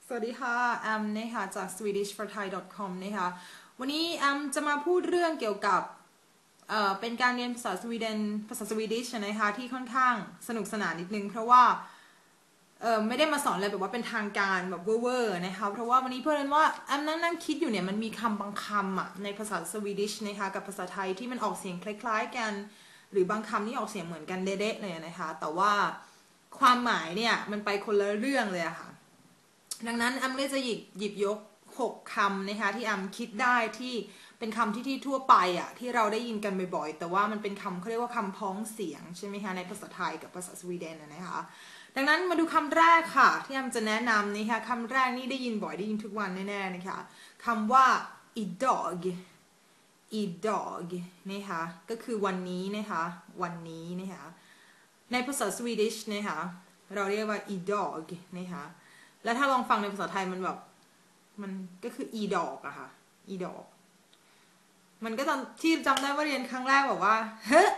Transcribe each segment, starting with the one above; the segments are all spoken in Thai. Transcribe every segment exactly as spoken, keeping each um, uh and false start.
สวัสดีค่ะแอมนะคะจาก สวีดิช ฟอร์ ไทย ดอท คอม นะคะวันนี้แอมจะมาพูดเรื่องเกี่ยวกับเอ่อเป็นการเรียนภาษาสวีเดนภาษาสวีดิชนะคะที่ค่อนข้างสนุกสนานนิดนึงเพราะว่าเออไม่ได้มาสอนอะไรแบบว่าเป็นทางการแบบเวอร์ๆนะคะเพราะว่าวันนี้เพื่อนว่าแอมนั่งนั่งคิดอยู่เนี่ยมันมีคำบางคำอ่ะในภาษาสวีดิชนะคะกับภาษาไทยที่มันออกเสียงคล้ายๆกันหรือบางคำที่ออกเสียงเหมือนกันเด๊ะๆเลยนะคะแต่ว่าความหมายเนี่ยมันไปคนละเรื่องเลยอะค่ะดังนั้นแอมเลยจะหยิบหยิบยกหกคำนะคะที่แอมคิดได้ที่เป็นคำที่ที่ทั่วไปอะที่เราได้ยินกันบ่อยๆแต่ว่ามันเป็นคำเขาเรียกว่าคำพ้องเสียงใช่ไหมคะในภาษาไทยกับภาษาสวีเดนนะคะดังนั้นมาดูคำแรกค่ะที่แอมจะแนะนำนะคะคำแรกนี่ได้ยินบ่อยได้ยินทุกวันแน่ๆนะคะคำว่า idag idag นะคะก็คือวันนี้นะคะวันนี้นะคะในภาษาสวีดิชนะคะเราเรียกว่า idag นะคะแล้วถ้าลองฟังในภาษาไทยมันแบบมันก็คือ อีดอกอะค่ะ อีดอกมันก็ตอนที่จำได้ว่าเรียนครั้งแรกบอกว่าเฮ้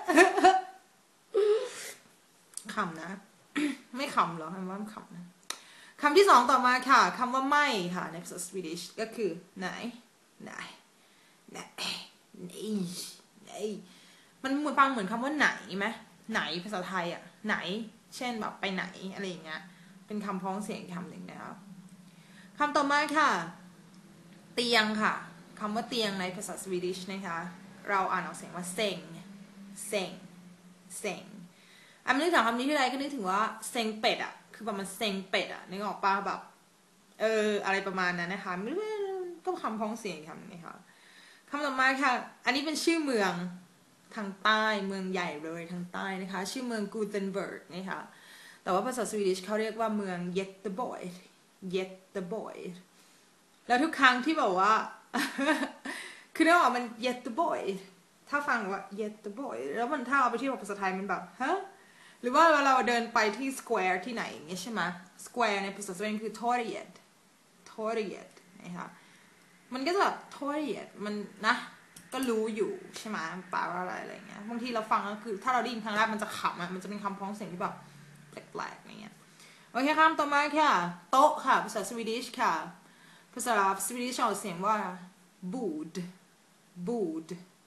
ขำนะไม่ขำหรอคำว่าขำนะคำที่สองต่อมาค่ะคำว่าไม่ค่ะในภาษาสวีดิชก็คือไหนไหนไหนไหนไหนมันเหมือนฟังเหมือนคำว่าไหนไหมไหนภาษาไทยอะไหนเช่นแบบไปไหนอะไรอย่างเงี้ยเป็นคำพ้องเสียงคำหนึ่งนะครับคำต่อมาค่ะเตียงค่ะคำว่าเตียงในภาษาสวีดิชนะคะเราอ่านออกเสียงว่าเซ็งเซ็งเซ็งอันนึกถึงคำนี้ที่ไรก็นึกถึงว่าเซ็งเป็ดอ่ะคือแบบมันเซ็งเป็ดอ่ะนึกออกป่ะแบบเอออะไรประมาณนั้นนะคะไม่รู้ก็คำพ้องเสียงคำนี้ค่ะคำต่อมาค่ะอันนี้เป็นชื่อเมืองทางใต้เมืองใหญ่เลยทางใต้นะคะชื่อเมืองกูเทนเบิร์กนะคะแต่ว่าภาษาสวีดิชเขาเรียกว่าเมืองเยตเตอร์บอยเยตเตอร์บอยแล้วทุกครั้งที่บอกว่าคือเนื่องจากมันเยตเตอร์บอยถ้าฟังว่าเยตเตอร์บอยแล้วมันถ้าเอาไปที่ภาษาไทยมันแบบฮะหรือว่าเวลาเราเดินไปที่สแควร์ที่ไหนอย่างเงี้ยใช่ไหมสแควร์ในภาษาสวีเดนคือทอริเอตทอริเอตนะคะมันก็จะแบบทอริเอตมันนะก็รู้อยู่ใช่ไหมแปลว่าอะไรอะไรเงี้ยบางทีเราฟังก็คือถ้าเราได้ยินครั้งแรกมันจะขำอ่ะมันจะเป็นคำพ้องเสียงที่แบบแปลกๆอย่างเงี้ยโอเคคำต่อมาค่ะโต๊ะค่ะภาษาสวีดิชค่ะภาษาสวีดิชออกเสียงว่า bord bord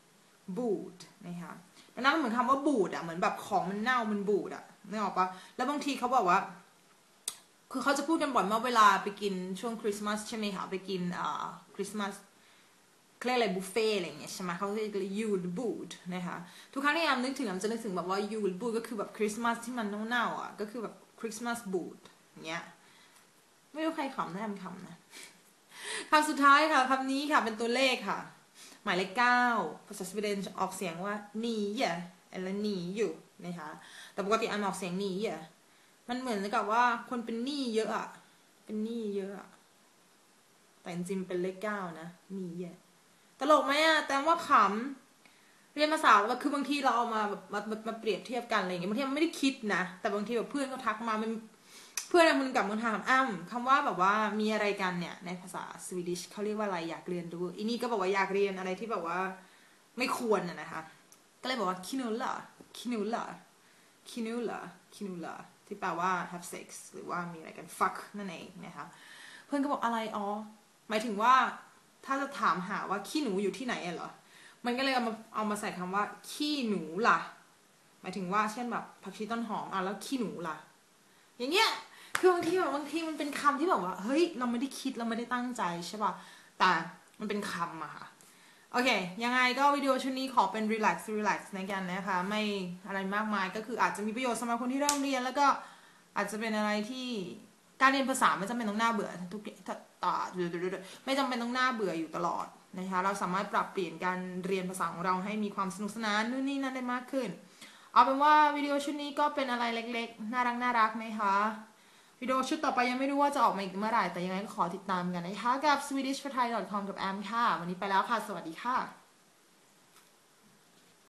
bord นะคะดังนั้นเหมือนคำว่าบูดอ่ะเหมือนแบบของมันเน่ามันบูดอ่ะนึกออกปะแล้วบางทีเขาบอกว่าคือเขาจะพูดกันบ่อยเมื่อเวลาไปกินช่วงคริสต์มาสใช่ไหมคะไปกินอ่าคริสต์มาสเรียกอะไรบุฟเฟ่อะไรอย่างเงี้ยใช่ไหมเขาจะเรียกยูลบูดนะคะทุกครั้งที่แอมนึกถึงแอมจะนึกถึงแบบว่ายูลบูดก็คือแบบคริสต์มาสที่มันเน่าๆอ่ะก็คือแบบคริสต์มาสบูดอย่างเงี้ยไม่รู้ใครขำนะแอมขำนะคำสุดท้ายค่ะคำนี้ค่ะเป็นตัวเลขค่ะหมายเลขเก้าภาษาสวีเดนออกเสียงว่านีอ่ะอะไรนีอยู่นะคะแต่ปกติอันออกเสียงนีอ่ะมันเหมือนกับว่าคนเป็นหนี้เยอะอ่ะเป็นหนี้เยอะอ่ะแต่จริงๆเป็นเลขเก้านะนีอ่ะตลกไหมอ่ะแต่ว่าขำเรียนภาษาแล้วคือบางทีเราเอามาแบบมามาเปรียบเทียบกันอะไรอย่างเงี้ยบางทีมันไม่ได้คิดนะแต่บางทีแบบเพื่อนเขาทักมามันเพื่อนมึงกับมึงถามอ้ำคำว่าแบบว่ามีอะไรกันเนี่ยในภาษาสวีดิชเขาเรียกว่าอะไรอยากเรียนรู้อีนี่ก็บอกว่าอยากเรียนอะไรที่แบบว่าไม่ควรอะนะคะก็เลยบอกว่าคินูล่าคินูล่าคินูล่าคินูล่าที่แปลว่า have sex หรือว่ามีอะไรกัน fuck นั่นเองนะคะเพื่อนก็บอกอะไรอ๋อหมายถึงว่าถ้าจะถามหาว่าขี้หนูอยู่ที่ไหนอะเหรอมันก็เลยเอามาเอามาใส่คำว่าขี้หนูล่ะหมายถึงว่าเช่นแบบผักชีต้นหอมอ่ะแล้วขี้หนูล่ะอย่างเงี้ยคือบางทีแบบบางทีมันเป็นคำที่แบบว่าเฮ้ยเราไม่ได้คิดเราไม่ได้ตั้งใจใช่ป่ะแต่มันเป็นคำอะค่ะโอเคยังไงก็วิดีโอชุดนี้ขอเป็น relax relax ในกันนะคะไม่อะไรมากมายก็คืออาจจะมีประโยชน์สำหรับคนที่เริ่มเรียนแล้วก็อาจจะเป็นอะไรที่การเรียนภาษาไม่จำเป็นต้องน่าเบื่อทุกต่อไม่จำเป็นต้องน่าเบื่ออยู่ตลอดนะคะเราสามารถปรับเปลี่ยนการเรียนภาษาของเราให้มีความสนุกสนานนู่นนี่นั่นได้มากขึ้นเอาเป็นว่าวิดีโอชุดนี้ก็เป็นอะไรเล็กๆน่ารักน่ารักนะคะวิดีโอชุดต่อไปยังไม่รู้ว่าจะออกมาอีกเมื่อไหร่แต่ยังไงก็ขอติดตามกันนะคะกับ สวีดิช ฟอร์ ไทย ดอท คอม กับแอมค่ะวันนี้ไปแล้วค่ะสวัสดีค่ะ